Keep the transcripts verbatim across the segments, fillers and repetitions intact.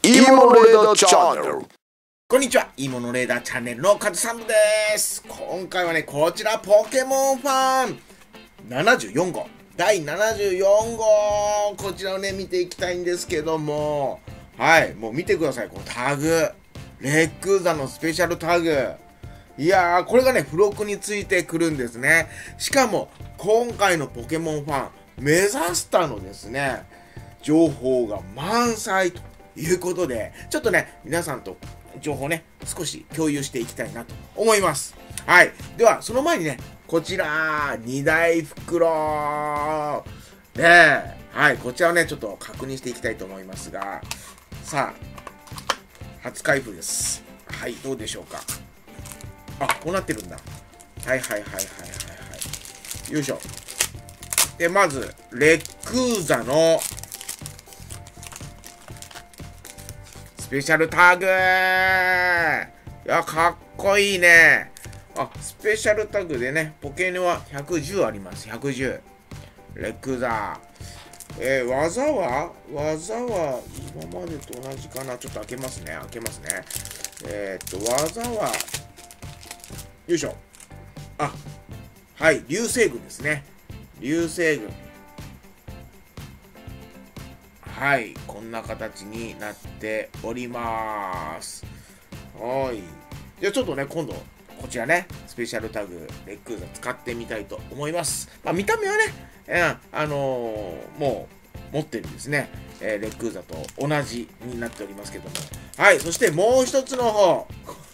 いいものレーダーチャンネル。 こんにちは、いいものレーダーチャンネルのカズサンドです。今回はね、こちらポケモンファンななじゅうよんごう、だいななじゅうよんごう、こちらをね見ていきたいんですけども、はい、もう見てください、このタグ、レックーザのスペシャルタグ。いやー、これがね付録についてくるんですね。しかも今回のポケモンファンメザスタのですね情報が満載ということで、ちょっとね皆さんと情報ね少し共有していきたいなと思います。はい、ではその前にね、こちらにだい袋ね、はい、こちらをねちょっと確認していきたいと思いますが、さあ初開封です。はい、どうでしょうか。あ、こうなってるんだ。はいはいはいはいはいはい。よいしょ。で、まずレックーザのスペシャルタグ。いや、かっこいいね。あ、スペシャルタグでね、ポケネはひゃくじゅうあります。ひゃくじゅう。レックーザ。えー、技は技は今までと同じかな。ちょっと開けますね。開けますね。えー、っと、技は、よいしょ。あ、はい、流星群ですね。流星群。はい、こんな形になっております。はい。じゃあちょっとね、今度、こちらね、スペシャルタグ、レックーザ使ってみたいと思います。まあ、見た目はね、えー、あのー、もう、持ってるんですね、えー、レックーザと同じになっておりますけども。はい、そしてもう一つの方。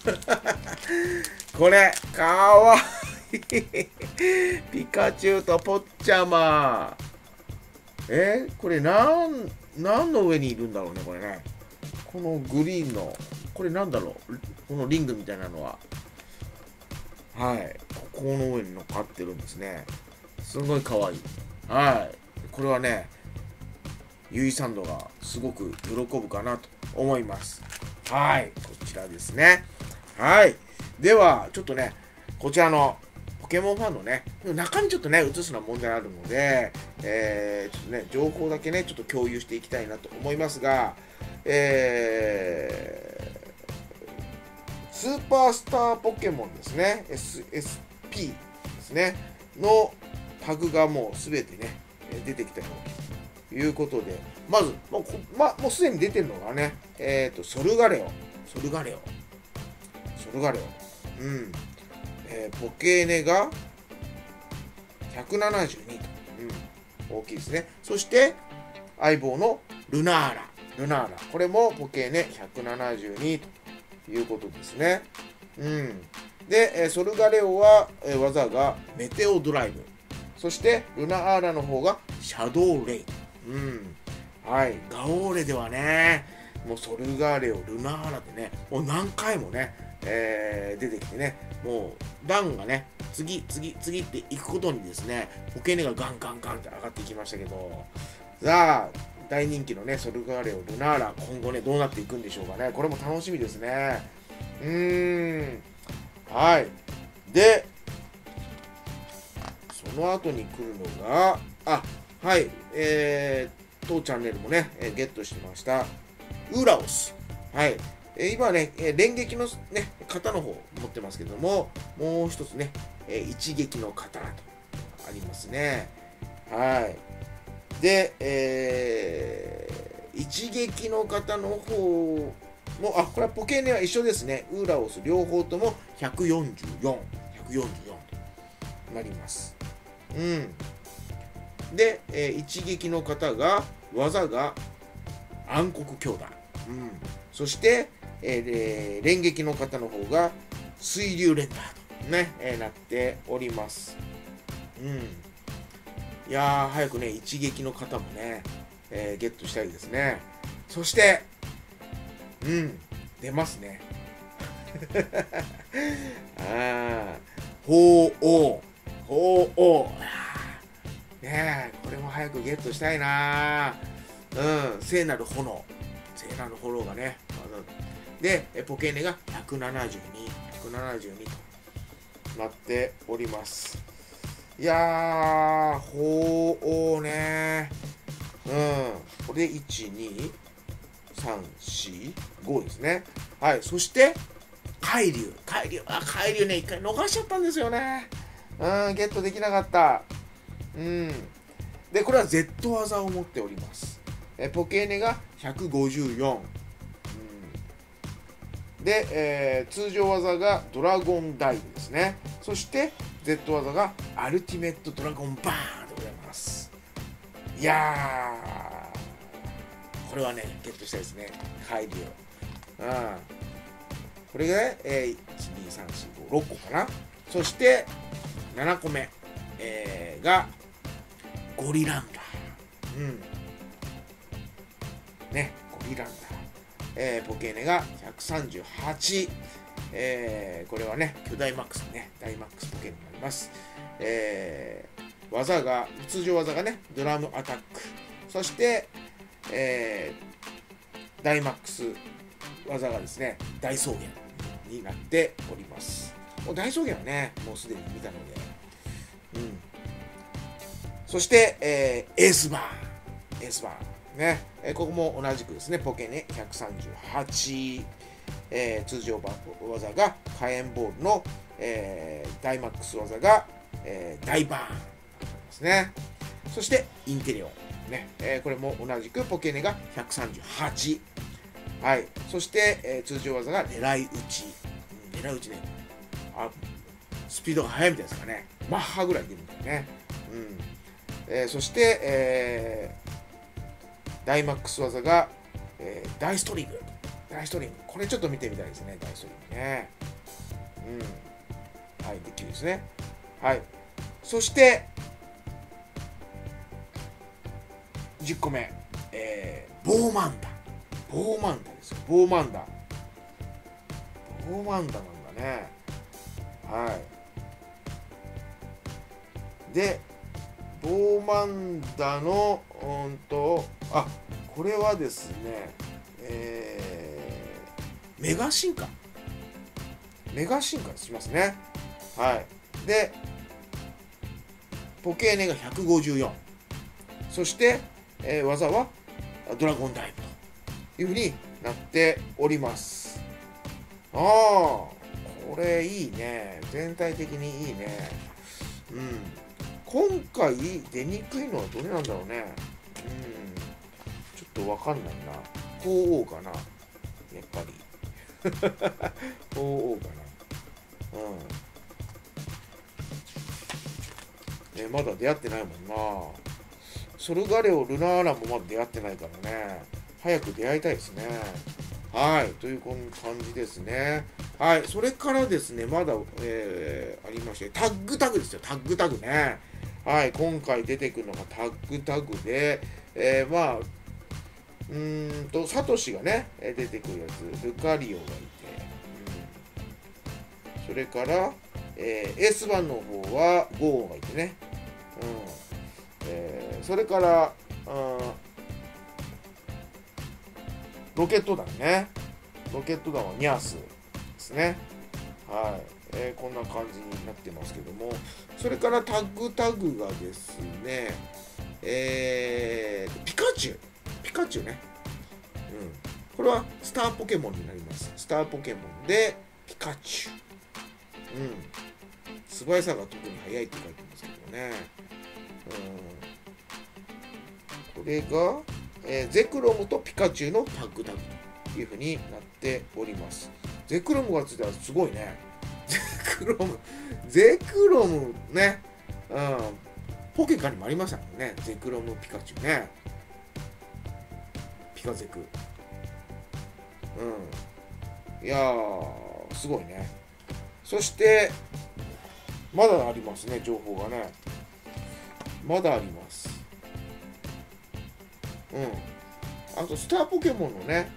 これ、かわいい。ピカチュウとポッチャマ。えー、これなん、何の上にいるんだろうね、これね。このグリーンの、これなんだろう、このリングみたいなのは。はい、ここの上に乗っかってるんですね。すごいかわいい。はい。これはね、ユイサンドがすごく喜ぶかなと思います。はい、こちらですね。はい。では、ちょっとね、こちらのポケモンファンのね、中身ちょっとね、映すのは問題あるので、えー、ちょっとね、情報だけね、ちょっと共有していきたいなと思いますが、えー、スーパースターポケモンですね、エスエスピー ですね、のタグがもうすべてね、出てきたよということで、まず、もう、ま、もうすでに出てるのがね、えっと、ソルガレオ、ソルガレオ、ソルガレオ、うん、えー、ポケーネがひゃくななじゅうにと、うん、大きいですね。そして相棒のルナーラ、ルナーラ、これもポケーネひゃくななじゅうにということですね。うん、で、えー、ソルガレオは、えー、技がメテオドライブ、そしてルナーラの方がシャドウレイ、うん、はい、ガオーレではね、もうソルガレオ、ルナーラでね、もう何回もね、えー、出てきてね、もう段がね、次次次っていくことにですね、ポケネがガンガンガンって上がっていきましたけど、さあ大人気のねソルガレオ、ルナーラ、今後ねどうなっていくんでしょうかね。これも楽しみですね。うーん、はい。でその後に来るのが、あ、はい、えー、当チャンネルもね、えー、ゲットしてましたウラオス、はい。今ね、連撃の、ね、型の方を持ってますけども、もう一つね、一撃の型とありますね。はい。で、えー、一撃の型の方も、あ、これはポケネは一緒ですね。ウーラオス両方ともひゃくよんじゅうよん、ひゃくよんじゅうよんとなります。うん。で、えー、一撃の型が、技が暗黒兄弟。うん。そして、えー、連撃の方の方が水流レンダーとね、えー、なっております。うん。いやー、早くね、一撃の方もね、えー、ゲットしたいですね。そして、うん、出ますね。あー、鳳凰、鳳凰。ねえ、これも早くゲットしたいな。うん、聖なる炎。聖なる炎がね、で、ポケネがひゃくななじゅうに、ひゃくななじゅうにとなっております。いやー、鳳凰ね。うん。これでいち、に、 さん、よん、ごですね。はい、そして海竜海竜あ海竜ね、一回逃しちゃったんですよね。うん、ゲットできなかった。うんで、これは Z 技を持っております。えポケーネがひゃくごじゅうよん、うん、で、えー、通常技がドラゴンダイブですね。そして Z 技がアルティメットドラゴンバーンでございます。いやー、これはねゲットしたいですね、海竜。うんこれがね、えー、いち、に、さん、よん、ご、ろっこかな。そしてななこめ、えー、がゴリランダー。うんね、ゴリランダー、えー、ポケーネがひゃくさんじゅうはち、えー、これはね巨大マックスね、大マックスポケーネになります。えー、技が通常技がねドラムアタック、そして、えー、大マックス技がですね大草原になっております。もう大草原はねもうすでに見たので、うん、そして、えー、エースバーンエースバーンね、えー、ここも同じくですねポケねひゃくさんじゅうはち、えー、通常技が火炎ボールの、えー、ダイマックス技が、えー、大バーンですね。そしてインテリオンね、えー、これも同じくポケネがひゃくさんじゅうはち、はい、そして、えー、通常技が狙い撃ち、うん、狙い撃ちね、あスピードが速いみたいですからね、マッハぐらい出るみたいね、うんえー、そして、えー、ダイマックス技が、えー、ダイストリングダイストリングこれちょっと見てみたいですね、ダイストリングね、うんはい、できるですね。はい、そしてじゅっこめ、えー、ボーマンダボーマンダですよ、ボーマンダボーマンダなんだね。はいでボーマンダのうんとあこれはですね、えー、メガ進化メガ進化しますね。はいでポケーネがひゃくごじゅうよん、そして、えー、技はドラゴンダイブというふうになっております。ああこれいいね、全体的にいいね。うん今回出にくいのはどれなんだろうね。うんちょっとわかんないな。鳳凰かなやっぱり鳳凰かな。うんねまだ出会ってないもんな。ソルガレオルナーラもまだ出会ってないからね、早く出会いたいですね。はいというこんな感じですね。はいそれからですねまだ、えー、ありましてタッグタグですよ、タッグタグね。はい今回出てくるのがタッグタグで、えー、まあうーんとサトシがね出てくるやつ、ルカリオがいて、うん、それから、えー、エース版の方はゴーがいてね、うんえー、それからロケット弾ね、ロケット弾はニャースですね。はい、えー、こんな感じになってますけども、それからタッグタグがですね、えー、ピカチュウピカチュウね、うん、これはスターポケモンになります。スターポケモンでピカチュウ、うん、素早さが特に速いって書いてますけどね、うん、これが、えー、ゼクロムとピカチュウのタッグタグというふうになっております。ゼクロムがついたらすごいね。ゼクロム、ゼクロムね、うん、ポケカにもありましたもんね。ゼクロムピカチュウね。ピカゼク。うん。いやー、すごいね。そして、まだありますね、情報がね。まだあります。うん。あと、スターポケモンのね、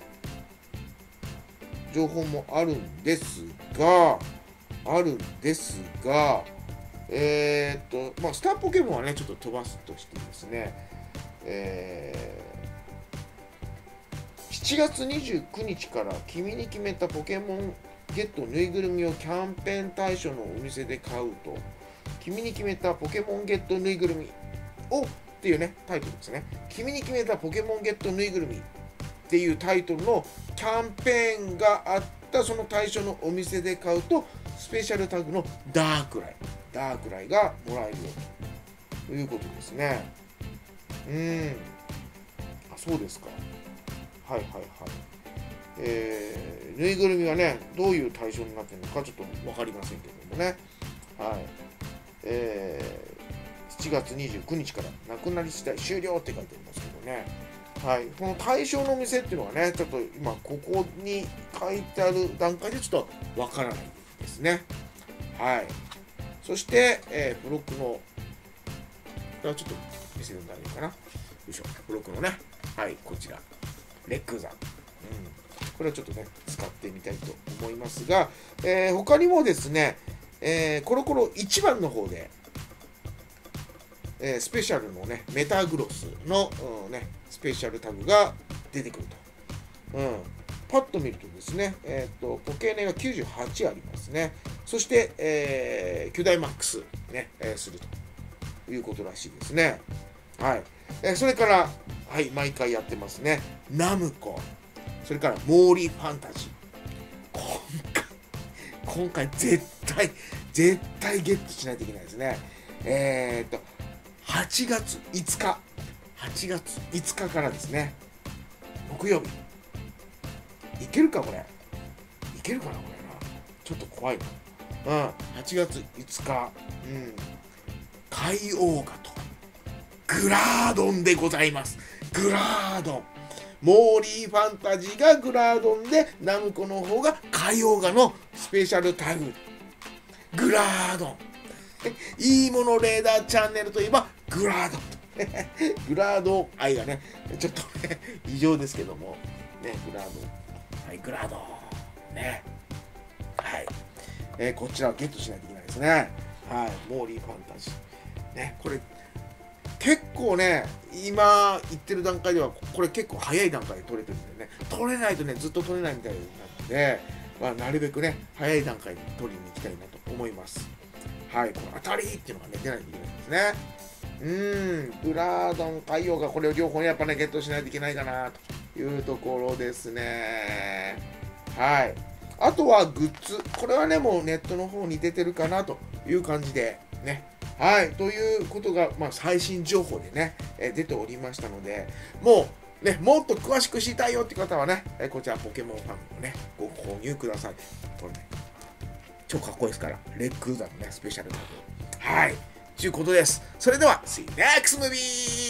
情報もあるんですが、あるんですが、えー、っと、まあ、スターポケモンはね、ちょっと飛ばすとしてですね、えー、しちがつにじゅうくにちから君に決めたポケモンゲットぬいぐるみをキャンペーン対象のお店で買うと、君に決めたポケモンゲットぬいぐるみをっていうね、タイトルですね。君に決めたポケモンゲットぬいぐるみっていうタイトルのキャンペーンがあったその対象のお店で買うと、スペシャルタグのダークライダークライがもらえるよということですね。うん、あ、そうですか。はいはいはい。えー、ぬいぐるみがね、どういう対象になってるのかちょっと分かりませんけどもね。はい。えー、しちがつにじゅうくにちからなくなり次第終了って書いてありますけどね。はい。この対象のお店っていうのがね、ちょっと今ここに書いてある段階でちょっと分からないですね。はい。そして、えー、ブロックの、これはちょっと見せるんだろうかな。よいしょ。ブロックのね、はい、こちら。レックザ。うん。これはちょっとね、使ってみたいと思いますが、えー、他にもですね、えー、コロコロいちばんの方で、えー、スペシャルのね、メタグロスの、うん、ね、スペシャルタグが出てくると。うん。パッと見るとですね、えっと、ポケネがきゅうじゅうはちありますね。そして、えー、巨大マックス、ね、えー、するということらしいですね。はい。えー、それから、はい、毎回やってますね。ナムコ。それから、モーリーファンタジー。今回、今回絶対、絶対ゲットしないといけないですね。えー、っと、はちがついつか。はちがついつかからですね。木曜日。いけるかこれ。いけるかなこれな。ちょっと怖いな。うん。はちがついつか。うん。海王ガとグラードンでございます。グラードン。モーリーファンタジーがグラードンで、ナムコの方が海王ガのスペシャルタグ。グラードン。いいものレーダーチャンネルといえばグラードン。グラードン愛がね、ちょっとね、異常ですけども。ね、グラードン。はい、グラードン。ね。はい。えー、こちらをゲットしないといけないですね。はい。モーリーファンタジー。ね、これ、結構ね、今言ってる段階では、これ結構早い段階で取れてるんでね、取れないとね、ずっと取れないみたいなので、まあ、なるべくね、早い段階で取りに行きたいなと思います。はい、この当たりっていうのがね、出ないといけないんですね。うーん、グラードン、海洋がこれを両方やっぱね、ゲットしないといけないかなというところですね。はい。あとはグッズ。これはね、もうネットの方に出てるかなという感じで、ね。はい。ということが、まあ、最新情報でね、え出ておりましたので、もう、ね、もっと詳しく知りたいよって方はね、えこちらポケモンファンをね、ご購入ください。これね、超かっこいいですから、レックーザのね、スペシャルタグ。はい。ということです。それでは、See you next movie!